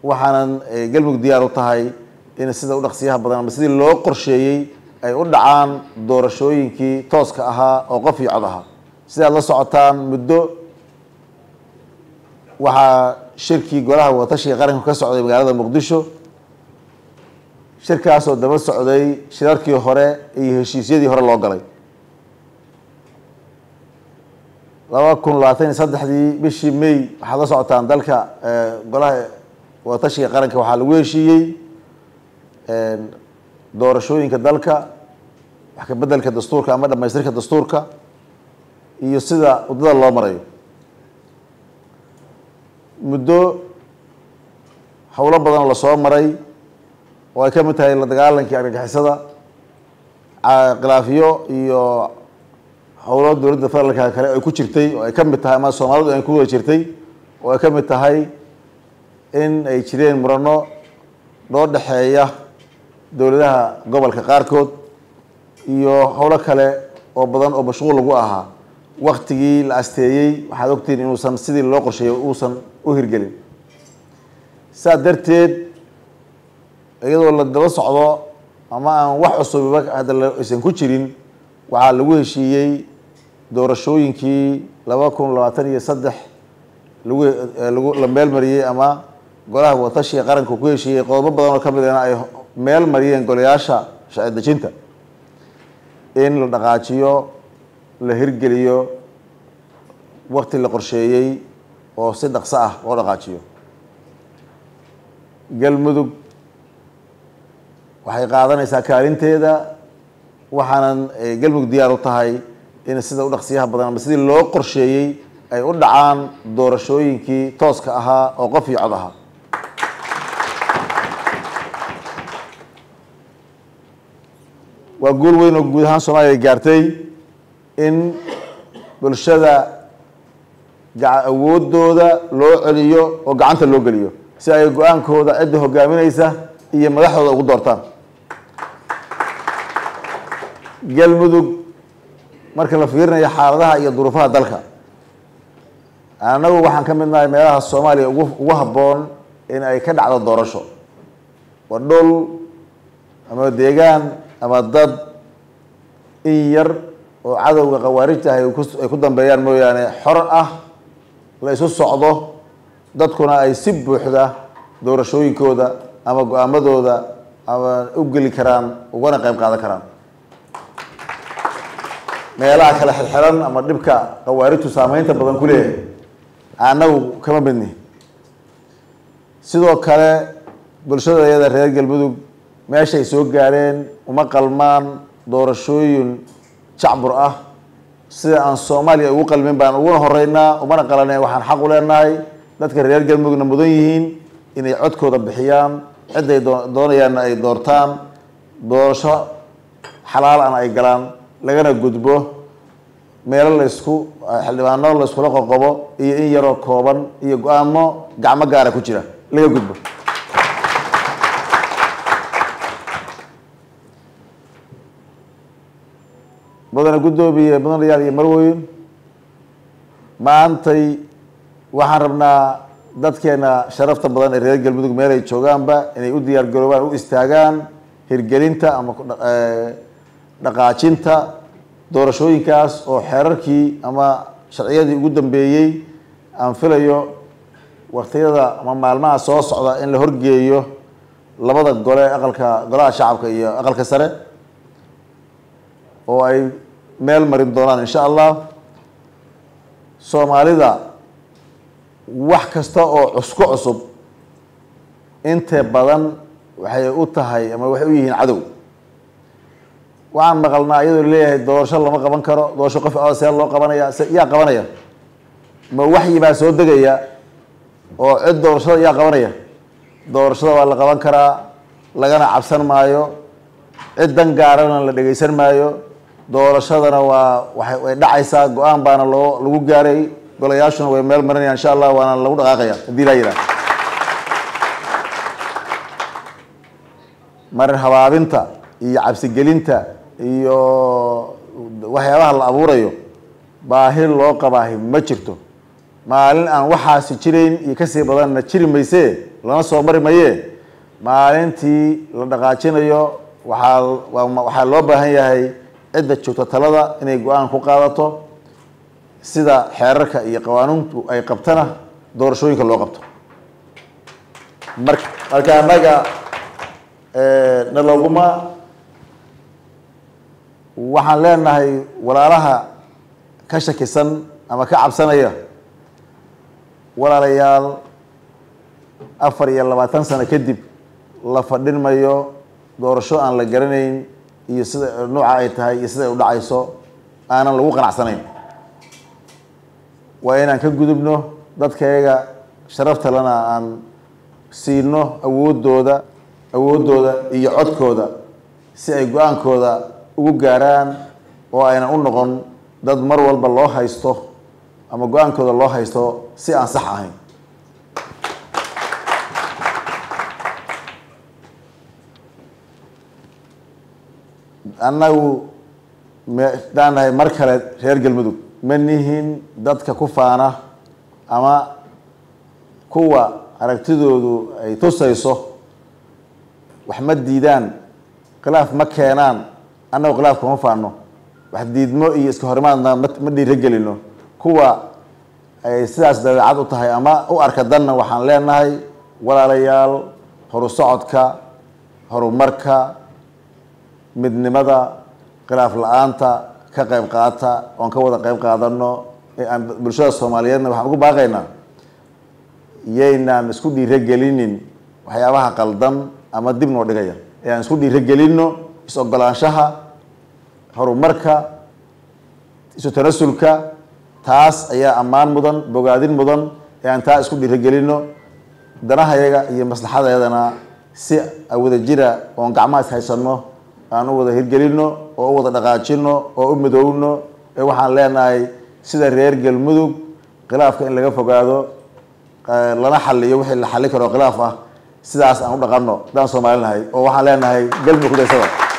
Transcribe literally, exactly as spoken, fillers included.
waxaanan galmudug diyaar u tahay in sida u dhaqsiyaha badan ama sidii loo qorsheeyey ay u dhacaan doorashooyinkii tooska ahaa oo qof iyo cod ahaa sidaad la socotaan muddo waxaa shirkii golaha wadatashiga qaranka ka socday magaalada muqdisho shirkaasoo daba socday shirarkii hore iyo heshiisyadii hore loo galay laba kun labaatan iyo saddexdii bishii may waxaad la socotaan dalka golaha wadatashiga qaranka waxaa lagu heshiiyey doorashooyinka dalka wax ka bedelka dastuurka ama dhamaystirka dastuurka iyo sida waddada loo marayo muddo howlo badan la soo maray oo ay ka mid tahay la dagaalankii argagixisada khilaafiyo iyo howlo dowladda federaalka kale ay ku jirtay oo ay ka mid tahay ama Soomaalidu ay ku wada jirtay oo ay ka mid tahay in ay jireen murano loo dhaxeeya dowladaha gobolka qaarkood iyo howlo kale oo badan oo mashquul lagu ahaa waqtigii la asteeyay waxaad ogtiin inuusan sidii loo qorsheeyay uusan u hirgelin saa darteed iyadoo la daba socdo ama aan wax cusub hadda aysan ku jirin waxaa lagu heshiiyey doorashooyinkii laba kun labaatan iyo saddex lagu lagu la meel mariyay ama golaha wadatashiga qaranka ku heshiiyey qodobo badan oo ka mid ah ay meel mariyeen golayaasha sharci dejinta in la dhaqaajiyo la hirgeliyo waqti la qorsheeyey oo si dhaqso ah loo dhaqaajiyo galmudug waxay qaadanaysaa kaalinteeda waxaanan galmudug diyaar u tahay in sida u dhaqsiyaha badan ama sidii loo qorsheeyey ay u dhacaan doorashooyinkii tooska ahaa oo qof iyo cod ahaa waa guul weyn oo guud ahaan Soomaaliya gaartay in bulshada awoodooda loo celiyo oo gacanta loo geliyo si ay go'aankooda cid hogaaminaysa iyo madaxdooda ugu doortaan galmudug marka la fiirinayo xaaladaha iyo duruufaha dalka anagu waxaan ka midnahay meelaha Soomaaliya ugu ugu haboon in ay ka dhacdo doorasho wadol ama deegaan ama dad in yar oo cadowga qawaarijta ay ku dambeeyaan mooyaane xor ah la isu socdo dadkuna ay si buuxda doorashooyinkooda ama go'aamadooda ama u geli karaan ugana qayb qaadan karaan meelaha kala xirxiran ama dhibka qawaarijtu saameynta badan ku leeyahay anagu kama midni sidoo kale bulshada iyada reer galmudug meeshay soo gaareen uma qalmaan doorashooyin jacbur ah sida aan Soomaaliya ugu qalmin baan ugu horeynaa umana qalanay waxaan xaq u leenahay dadka reer galmudugna mudan yihiin inay codkooda bixiyaan cid ay doonayaan ay doortaan doorasho xalaal ah ay galaan lagana gudbo meel la isku xildhibaano la isku qoqobo iyo in yaro kooban iyo go'aamo gacmo gaar ah ku jira laga gudbo badana gudoobiye badan riyaal iyo marweyn maantay waxaan rabnaa dadkeena sharafta badan ee reer galmudug meel ay joogaanba inay u diyaar garoobaan u istaagaan hirgelinta ama dhaqaajinta doorashooyinkaas oo xeerarkii ama sharciyadii ugu dambeeyey aan filayo waqtiyada ama maalmaha soo socda in la horgeeyo labada gole aqalka golaha shacabka iyo aqalka sare oo ay meel marin doonaan insha Allah Soomaalida wax kasta oo cusku cusub inta badan waxay u tahay ama waxay u yihiin cadow waxaan maqalnaa iyadoo leeyahay doorasho lama qaban karo doorasho qof ah see loo qabanaya yaa qabanaya ma waxyi baa soo degaya oo cid doorashada yaa qabanaya doorashada waa la qaban karaa lagana cabsan maayo cid dan gaarana la dhageysan maayo doorashadana waa waxay way dhacaysaa go'aan baana loo lagu gaaray golayaashuna way meel marinayaan insha Allah waana lagu dhaqaaqaya hadii la yiraahdo mar habaabinta iyo cabsi gelinta iyo waxyaabaha la abuurayo baahi loo qabaahay ma jirto maalin aan waxaasi jireyn iyo ka sii badanna jiri maysee lana soo mari maye maalintii la dhaqaajinayo waxaa waxaa loo baahan yahay cidda joogta talada inay go-aan ku qaadato sida xeerarka iyo qawaaniintu ay qabtana doorashooyinka loo qabto marka marka anaga naloguma waxaan leenahay walaalaha ka shakisan ama ka cabsanaya walaalayaal afar iyo labaatan sano kadib la fadhin mayo doorasho aan la garanayn iyo sida nooca ay tahay iyo sida ay u dhacayso aanan lagu qanacsanayn waa inaan ka gudubno dadkayga sharafta lana aan siino awoodooda awoodooda iyo codkooda si ay go-aankooda ugu gaaraan oo aynan u noqon dad mar walba loo haysto ama go-aankooda loo haysto si aan sax ahayn annagu daan nahay mar kale reer galmudug ma nihin dadka ku faana ama kuwa aragtidoodu ay tusayso wax ma diidaan khilaaf ma keenaan annagu khilaaf kuma faano wax diidmo iyo iska horimaadna ma dhiiragelino kuwa ay sidaas dabeecad u tahay ama u arka danna waxaan leenahay walaalayaal horu socodka horumarka midnimada khilaaf la-aanta ka qayb qaata oon ka wada qayb qaadano aan bulshada soomaaliyeedna waxaan ugu baaqaynaa yaynaan isku dhiiragelinin waxyaabaha qaldan ama dib noo dhigaya ee aan isku dhiiragelino is-ogolaanshaha horumarka isu tanasulka taas ayaa ammaan mudan bogaadin mudan ee aan taa isku dhiiragelino danahayaga iyo maslaxadayadana si wada jira oon gacmaha is haysano aan u wada hirgelino oo u wada dhaqaajino oo u midoowno ee waxaan leenahay sida reer galmudug khilaafka in laga fogaado lana xaliyo wixii la xalin karo khilaaf ah sidaas aan u dhaqano daan Soomaaliyeed oo waxaan leenahay galmudug ku daysada